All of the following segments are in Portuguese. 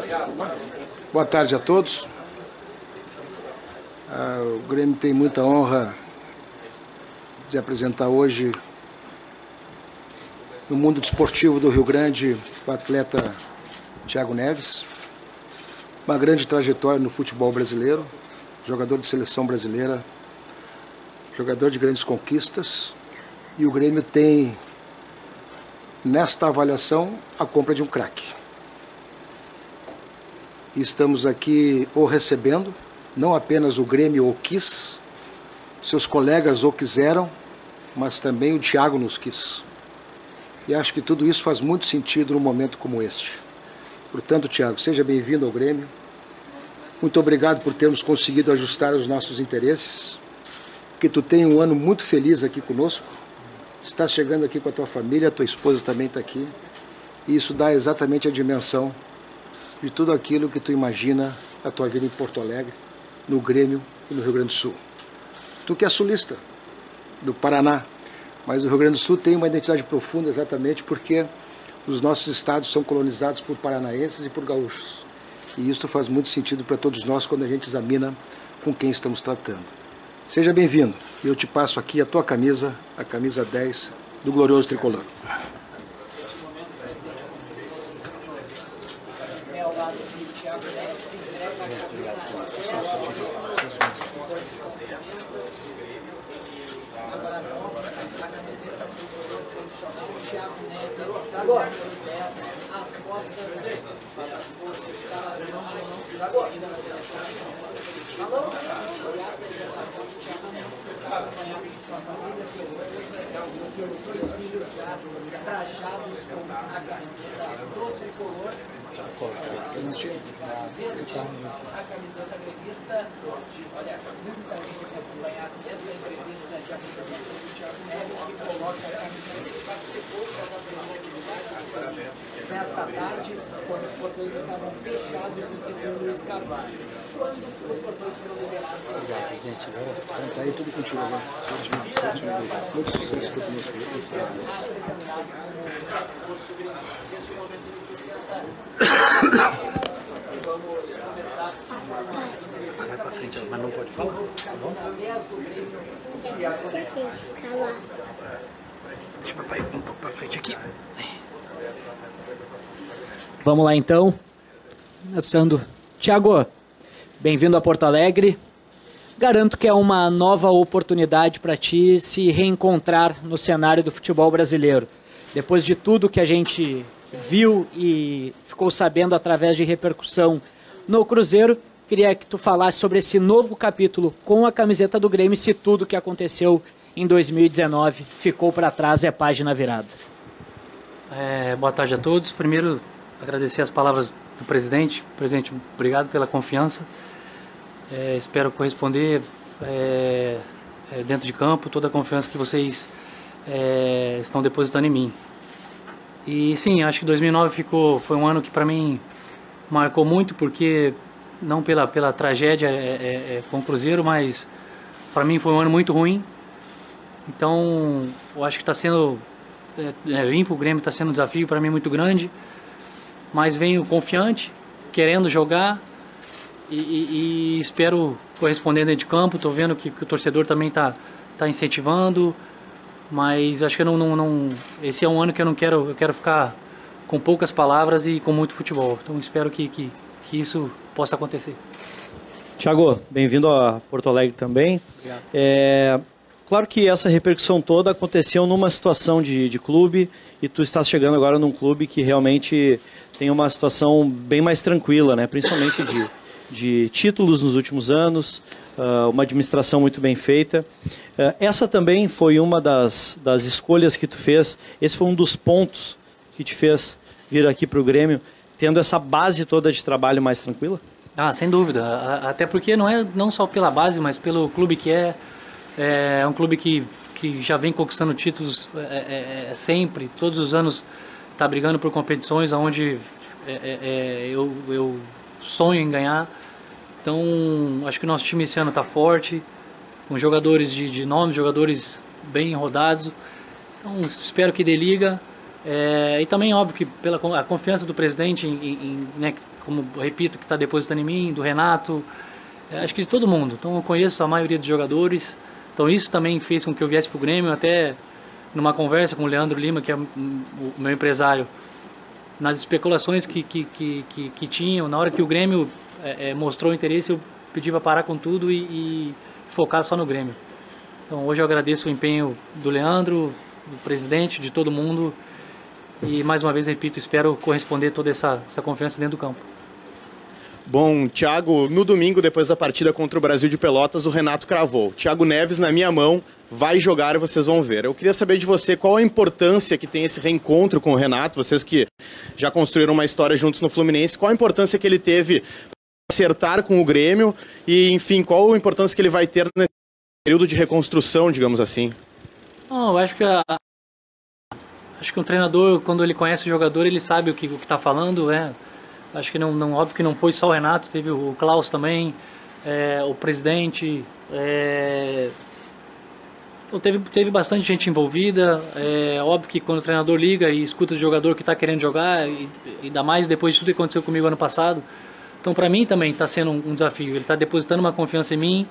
Boa tarde a todos. O Grêmio tem muita honra de apresentar hoje no mundo desportivo do Rio Grande o atleta Thiago Neves. Uma grande trajetória no futebol brasileiro, jogador de seleção brasileira, jogador de grandes conquistas. E o Grêmio tem, nesta avaliação, a compra de um craque. Estamos aqui o recebendo, não apenas o Grêmio o quis, seus colegas o quiseram, mas também o Thiago nos quis. E acho que tudo isso faz muito sentido num momento como este. Portanto, Thiago, seja bem-vindo ao Grêmio. Muito obrigado por termos conseguido ajustar os nossos interesses. Que tu tenha um ano muito feliz aqui conosco. Estás chegando aqui com a tua família, a tua esposa também está aqui. E isso dá exatamente a dimensão de tudo aquilo que tu imagina a tua vida em Porto Alegre, no Grêmio e no Rio Grande do Sul. Tu que é sulista, do Paraná, mas o Rio Grande do Sul tem uma identidade profunda exatamente porque os nossos estados são colonizados por paranaenses e por gaúchos. E isso faz muito sentido para todos nós quando a gente examina com quem estamos tratando. Seja bem-vindo. Eu te passo aqui a tua camisa, a camisa 10 do glorioso tricolor. Agora, as costas para as forças para as agora. Falando sobre a apresentação de Thiago Neves, está acompanhado de sua família, seus dois filhos já trajados com a camiseta do tricolor. A camiseta gremista. Olha, muita gente acompanhado essa entrevista de apresentação do Thiago Neves, que coloca a camiseta que participou da primeira atividade nesta tarde, quando os portões estavam fechados no segundo Luiz Carvalho. Quando os portões foram liberados, Senta aí, tudo contigo agora. Muito sucesso foi conosco. apresentado como o gremista. Neste momento se senta e vamos começar uma entrevista Vai pra frente, mas não pode falar. camisa 10 do Grêmio, Thiago Neves. Deixa o papai um pouco pra frente aqui. Vamos lá então, começando. Thiago, bem-vindo a Porto Alegre. Garanto que é uma nova oportunidade para ti se reencontrar no cenário do futebol brasileiro. Depois de tudo que a gente viu e ficou sabendo através de repercussão no Cruzeiro, queria que tu falasse sobre esse novo capítulo com a camiseta do Grêmio, se tudo que aconteceu em 2019 ficou para trás e é página virada. Boa tarde a todos. Primeiro, agradecer as palavras do presidente. Presidente, obrigado pela confiança. Espero corresponder dentro de campo toda a confiança que vocês estão depositando em mim. E sim, acho que 2009 foi um ano que para mim marcou muito, porque não pela tragédia com o Cruzeiro, mas para mim foi um ano muito ruim. Então, eu acho que está sendo vir para o Grêmio está sendo um desafio para mim muito grande, mas venho confiante, querendo jogar e espero corresponder dentro de campo. Estou vendo que o torcedor também está incentivando, mas acho que esse é um ano que eu quero ficar com poucas palavras e com muito futebol. Então espero que isso possa acontecer. Thiago, bem-vindo a Porto Alegre também. Obrigado. Claro que essa repercussão toda aconteceu numa situação de clube e tu estás chegando agora num clube que realmente tem uma situação bem mais tranquila, né? Principalmente de títulos nos últimos anos, uma administração muito bem feita. Essa também foi uma das escolhas que tu fez, esse foi um dos pontos que te fez vir aqui para o Grêmio, tendo essa base toda de trabalho mais tranquila? Sem dúvida, até porque não só pela base, mas pelo clube que é um clube que já vem conquistando títulos sempre, todos os anos está brigando por competições onde eu sonho em ganhar. Então acho que o nosso time esse ano está forte, com jogadores de nome, jogadores bem rodados. Então espero que dê liga, E também, óbvio, que pela a confiança do presidente, né, como eu repito, que está depositando em mim, do Renato, acho que de todo mundo. Então eu conheço a maioria dos jogadores, então isso também fez com que eu viesse para o Grêmio, até numa conversa com o Leandro Lima, que é o meu empresário, nas especulações que tinham, na hora que o Grêmio mostrou interesse, eu pedi para parar com tudo e focar só no Grêmio. Então hoje eu agradeço o empenho do Leandro, do presidente, de todo mundo, e mais uma vez, repito, espero corresponder toda essa confiança dentro do campo. Bom, Thiago, no domingo, depois da partida contra o Brasil de Pelotas, o Renato cravou: Thiago Neves na minha mão, vai jogar e vocês vão ver. Eu queria saber de você qual a importância que tem esse reencontro com o Renato, vocês que já construíram uma história juntos no Fluminense, qual a importância que ele teve para acertar com o Grêmio e, enfim, qual a importância que ele vai ter nesse período de reconstrução, digamos assim? Eu acho que um treinador, quando ele conhece o jogador, ele sabe o que está falando, Acho que óbvio que não foi só o Renato, teve o Klaus também, o presidente, então teve bastante gente envolvida. Óbvio que quando o treinador liga e escuta o jogador que está querendo jogar, e ainda mais depois de tudo que aconteceu comigo ano passado, então para mim também está sendo um desafio. Ele está depositando uma confiança em mim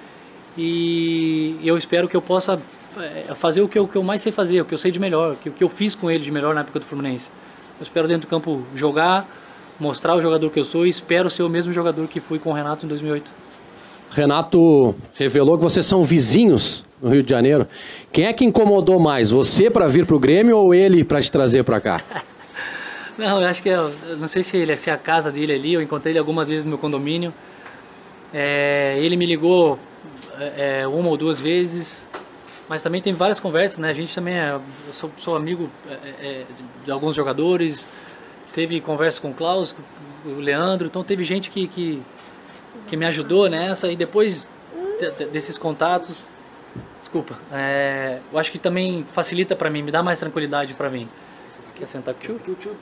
e eu espero que eu possa fazer o que eu mais sei fazer, o que eu sei de melhor, o que eu fiz com ele de melhor na época do Fluminense. Eu espero dentro do campo jogar, mostrar o jogador que eu sou e espero ser o mesmo jogador que fui com o Renato em 2008. Renato revelou que vocês são vizinhos no Rio de Janeiro. Quem é que incomodou mais, você para vir para o Grêmio ou ele para te trazer para cá? Não, eu acho que não sei se é a casa dele ali, eu encontrei ele algumas vezes no meu condomínio. Ele me ligou uma ou duas vezes, mas também tem várias conversas, né? A gente também eu sou amigo de alguns jogadores. Teve conversa com o Klaus, com o Leandro, então teve gente que me ajudou nessa, e depois desses contatos, desculpa, eu acho que também facilita para mim, me dá mais tranquilidade para mim. Quer sentar aqui?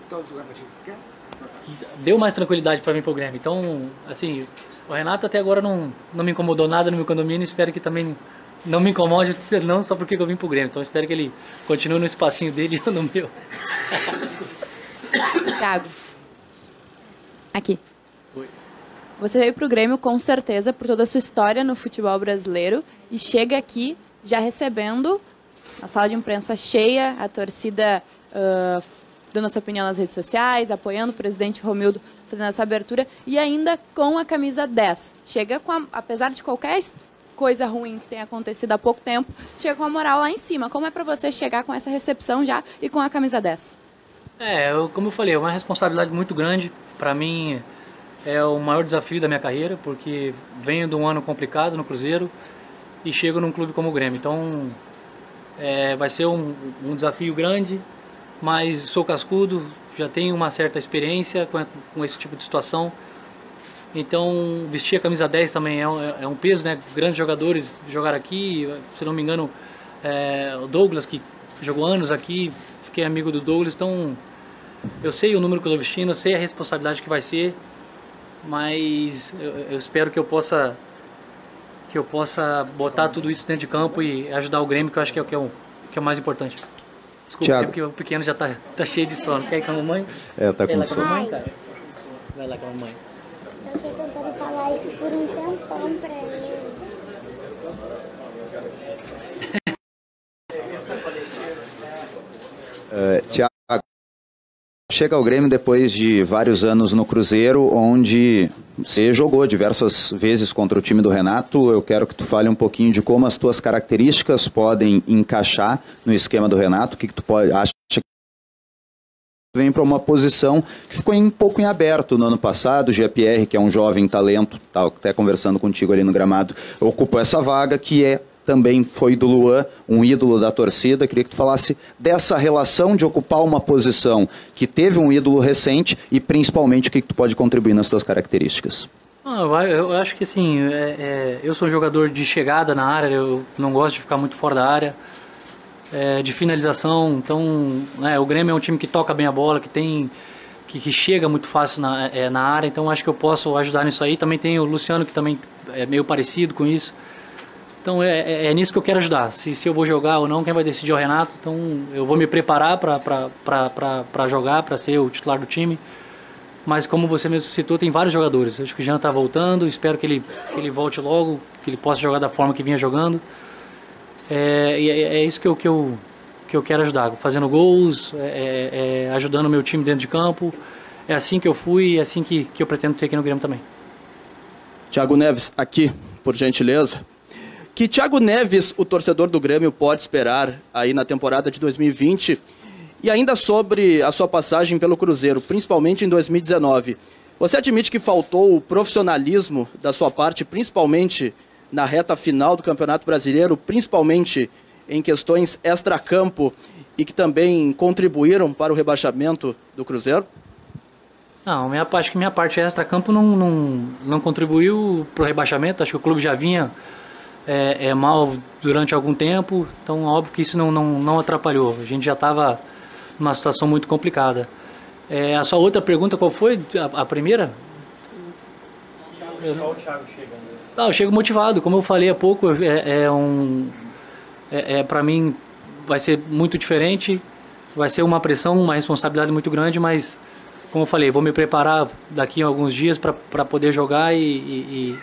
Deu mais tranquilidade para mim pro Grêmio, então, assim, o Renato até agora não me incomodou nada no meu condomínio, espero que também não me incomode, não só porque eu vim pro Grêmio, então espero que ele continue no espacinho dele e eu no meu. Thiago, aqui. Oi. Você veio pro Grêmio com certeza por toda a sua história no futebol brasileiro e chega aqui já recebendo a sala de imprensa cheia, a torcida dando a sua opinião nas redes sociais, apoiando o presidente Romildo fazendo essa abertura e ainda com a camisa 10. Chega apesar de qualquer coisa ruim que tenha acontecido há pouco tempo, chega com a moral lá em cima. Como é para você chegar com essa recepção já e com a camisa 10? Como eu falei, é uma responsabilidade muito grande. Para mim é o maior desafio da minha carreira, porque venho de um ano complicado no Cruzeiro e chego num clube como o Grêmio. Então vai ser um desafio grande, mas sou cascudo, já tenho uma certa experiência com esse tipo de situação. Então vestir a camisa 10 também é um peso, né? Grandes jogadores jogaram aqui, se não me engano, o Douglas, que jogou anos aqui, fiquei amigo do Douglas, então eu sei o número que eu estou vestindo, eu sei a responsabilidade que vai ser, mas eu espero que eu possa botar tudo isso dentro de campo e ajudar o Grêmio, que eu acho que é o mais importante. Desculpa, porque o pequeno já tá cheio de sono. Quer ir com a mamãe? Tá com sono. Vai lá com a mamãe, cara. Vai lá com a mamãe. Eu tô tentando falar isso por um tempão pra ele. Thiago, chega ao Grêmio depois de vários anos no Cruzeiro, onde você jogou diversas vezes contra o time do Renato. Eu quero que tu fale um pouquinho de como as tuas características podem encaixar no esquema do Renato, o que tu acha que vem para uma posição que ficou um pouco em aberto no ano passado. O Jean-Pierre, que é um jovem talento, tá até conversando contigo ali no gramado, ocupou essa vaga, que também foi do Luan, um ídolo da torcida. Queria que tu falasse dessa relação de ocupar uma posição que teve um ídolo recente e principalmente o que tu pode contribuir nas tuas características. Eu acho que assim, eu sou um jogador de chegada na área, eu não gosto de ficar muito fora da área, de finalização. Então o Grêmio é um time que toca bem a bola, que chega muito fácil na área, então acho que eu posso ajudar nisso aí. Também tem o Luciano, que também é meio parecido com isso. Então é nisso que eu quero ajudar. Se eu vou jogar ou não, quem vai decidir é o Renato. Então eu vou me preparar para jogar, para ser o titular do time. Mas como você mesmo citou, tem vários jogadores. Acho que o Jean está voltando, espero que ele volte logo, que ele possa jogar da forma que vinha jogando. É isso que eu quero ajudar, fazendo gols, ajudando o meu time dentro de campo. É assim que eu fui e é assim que eu pretendo ter aqui no Grêmio também. Thiago Neves, aqui, por gentileza. Que Thiago Neves, o torcedor do Grêmio, pode esperar aí na temporada de 2020? E ainda sobre a sua passagem pelo Cruzeiro, principalmente em 2019. Você admite que faltou o profissionalismo da sua parte, principalmente na reta final do Campeonato Brasileiro, principalmente em questões extracampo, e que também contribuíram para o rebaixamento do Cruzeiro? Não, acho que minha parte extra-campo não contribuiu para o rebaixamento. Acho que o clube já vinha mal durante algum tempo, então óbvio que isso não atrapalhou. A gente já estava numa situação muito complicada. A sua outra pergunta, qual foi? A primeira? O Thiago chega. Eu chego motivado, como eu falei há pouco, para mim vai ser muito diferente, vai ser uma pressão, uma responsabilidade muito grande, mas como eu falei, vou me preparar daqui a alguns dias para poder jogar e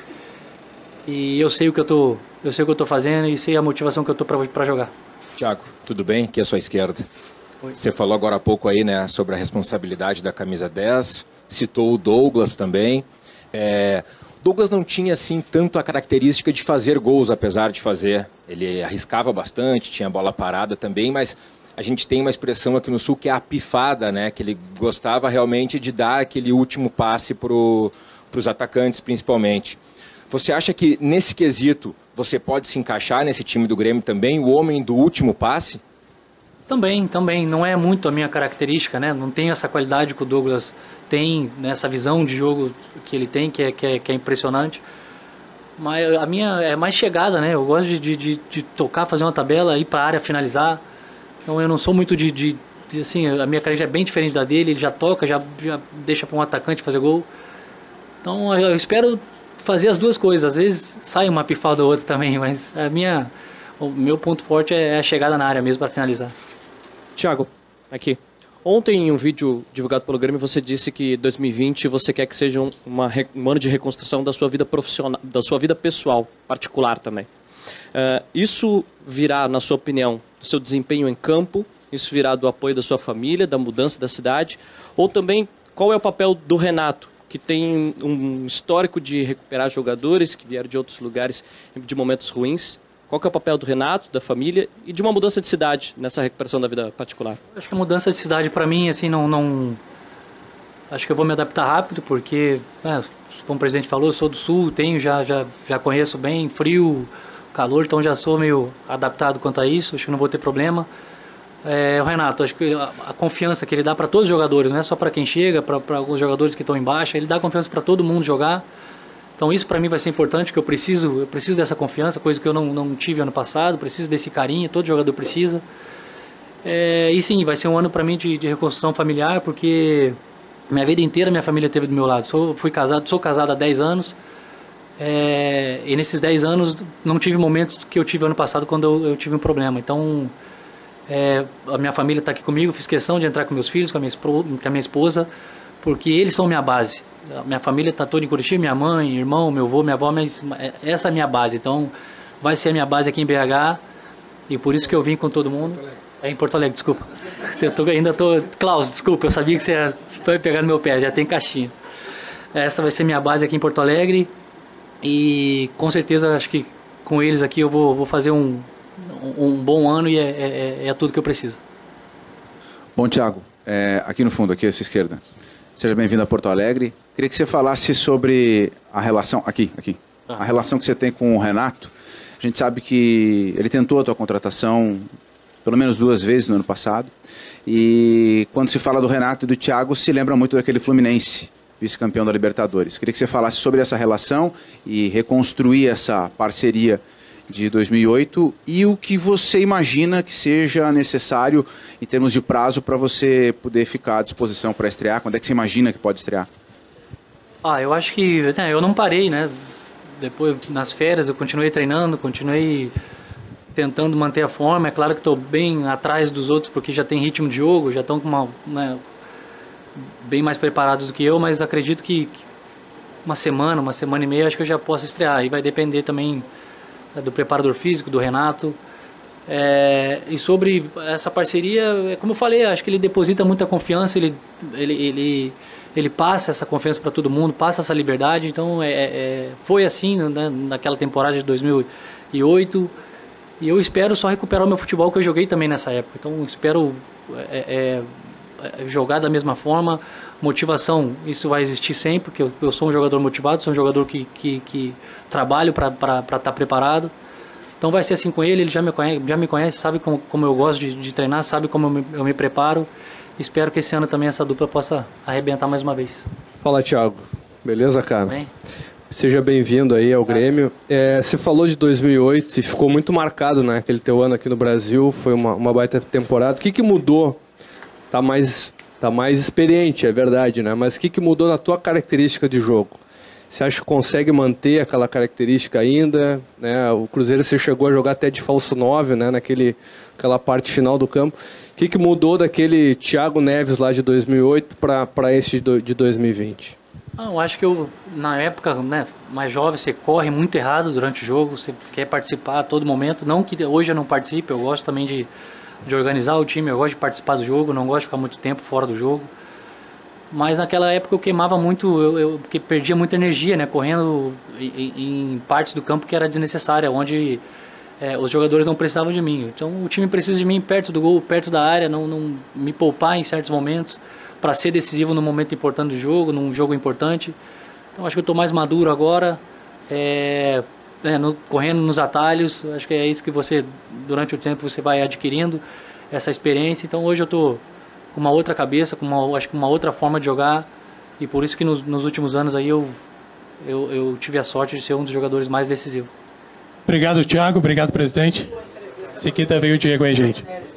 eu sei o que eu tô fazendo e sei a motivação que eu tô para jogar. Thiago, tudo bem? Aqui é a sua esquerda. Oi. Você falou agora há pouco aí, né, sobre a responsabilidade da camisa 10, citou o Douglas também. Douglas não tinha assim tanto a característica de fazer gols, apesar de fazer. Ele arriscava bastante, tinha bola parada também, mas a gente tem uma expressão aqui no Sul que é a pifada, né? Que ele gostava realmente de dar aquele último passe para os atacantes, principalmente. Você acha que nesse quesito você pode se encaixar nesse time do Grêmio também, o homem do último passe? Também. Não é muito a minha característica, né? Não tenho essa qualidade que o Douglas tem, né? Essa visão de jogo que ele tem, que é impressionante. Mas a minha é mais chegada, né? Eu gosto de tocar, fazer uma tabela, ir para a área, finalizar. Então eu não sou muito assim, a minha carreira é bem diferente da dele, ele já toca, já deixa para um atacante fazer gol. Então eu espero fazer as duas coisas, às vezes sai uma pifada ou outra também, mas o meu ponto forte é a chegada na área mesmo para finalizar. Thiago, aqui. Ontem, em um vídeo divulgado pelo Grêmio, você disse que 2020 você quer que seja um ano de reconstrução da sua vida profissional, da sua vida pessoal, particular também. Isso virá, na sua opinião, do seu desempenho em campo? Isso virá do apoio da sua família, da mudança da cidade? Ou também, qual é o papel do Renato, que tem um histórico de recuperar jogadores que vieram de outros lugares de momentos ruins? Qual que é o papel do Renato, da família e de uma mudança de cidade nessa recuperação da vida particular? Acho que a mudança de cidade para mim, assim, acho que eu vou me adaptar rápido, porque, como o presidente falou, eu sou do Sul, já conheço bem, frio, calor, então já sou meio adaptado quanto a isso, acho que não vou ter problema. O Renato, acho que a confiança que ele dá para todos os jogadores, não é só para quem chega, para alguns jogadores que estão embaixo, ele dá confiança para todo mundo jogar. Então isso para mim vai ser importante, que eu preciso dessa confiança, coisa que eu não tive ano passado, preciso desse carinho, todo jogador precisa. E sim, vai ser um ano para mim de reconstrução familiar, porque minha vida inteira minha família esteve do meu lado. Sou casado há 10 anos, e nesses 10 anos não tive momentos que eu tive ano passado quando eu tive um problema. Então a minha família está aqui comigo, fiz questão de entrar com meus filhos, com a minha esposa, porque eles são minha base. A minha família está toda em Curitiba, minha mãe, irmão, meu avô, minha avó, mas essa é a minha base. Então vai ser a minha base aqui em BH, e por isso que eu vim com todo mundo. Em Porto Alegre, desculpa. Klaus, desculpa, eu sabia que você ia pegar no meu pé, já tem caixinha. Essa vai ser minha base aqui em Porto Alegre, e com certeza acho que com eles aqui eu vou fazer um bom ano, e é tudo que eu preciso. Bom, Thiago, aqui no fundo, aqui à sua esquerda. Seja bem-vindo a Porto Alegre. Queria que você falasse sobre a relação, a relação que você tem com o Renato. A gente sabe que ele tentou a tua contratação pelo menos 2 vezes no ano passado. E quando se fala do Renato e do Thiago, se lembra muito daquele Fluminense, vice-campeão da Libertadores. Queria que você falasse sobre essa relação e reconstruir essa parceria de 2008 e o que você imagina que seja necessário em termos de prazo para você poder ficar à disposição para estrear. Quando é que você imagina que pode estrear? Eu acho que eu não parei, né? depois nas férias eu continuei treinando, continuei tentando manter a forma. É claro que estou bem atrás dos outros porque já tem ritmo de jogo, já estão com bem mais preparados do que eu, mas acredito que uma semana e meia acho que eu já posso estrear. Aí vai depender também do preparador físico, do Renato. E sobre essa parceria, como eu falei, acho que ele deposita muita confiança, ele passa essa confiança para todo mundo, passa essa liberdade. Então foi assim, né, naquela temporada de 2008, e eu espero só recuperar o meu futebol que eu joguei também nessa época. Então espero jogar da mesma forma. Motivação, isso vai existir sempre, porque eu sou um jogador motivado, sou um jogador que trabalho para estar preparado. Então vai ser assim com ele já me conhece, sabe como eu gosto de treinar, sabe como eu me preparo. Espero que esse ano também essa dupla possa arrebentar mais uma vez. Fala, Thiago. Beleza, cara? Bem? Seja bem-vindo aí ao Grêmio. Você falou de 2008 e ficou muito marcado, né? Aquele teu ano aqui no Brasil, foi uma baita temporada. O que muito Tá mais experiente, é verdade, né? Mas o que mudou na tua característica de jogo? Você acha que consegue manter aquela característica ainda? Né? O Cruzeiro você chegou a jogar até de falso 9, né? Naquela parte final do campo. O que mudou daquele Thiago Neves lá de 2008 para esse de 2020? Eu acho que na época, né, mais jovem, você corre muito errado durante o jogo, você quer participar a todo momento. Não que hoje eu não participe, eu gosto também de organizar o time, eu gosto de participar do jogo, não gosto de ficar muito tempo fora do jogo. Mas naquela época eu queimava muito, porque perdia muita energia, né, correndo em partes do campo que era desnecessária, onde os jogadores não precisavam de mim. Então o time precisa de mim perto do gol, perto da área, não me poupar em certos momentos para ser decisivo num momento importante do jogo, num jogo importante. Então acho que eu estou mais maduro agora, correndo nos atalhos. Acho que é isso que durante o tempo você vai adquirindo essa experiência. Então hoje eu estou com uma outra cabeça, acho que uma outra forma de jogar, e por isso que nos últimos anos aí eu tive a sorte de ser um dos jogadores mais decisivos. Obrigado, Thiago. Obrigado, presidente. Em seguida veio o Diego aí, gente.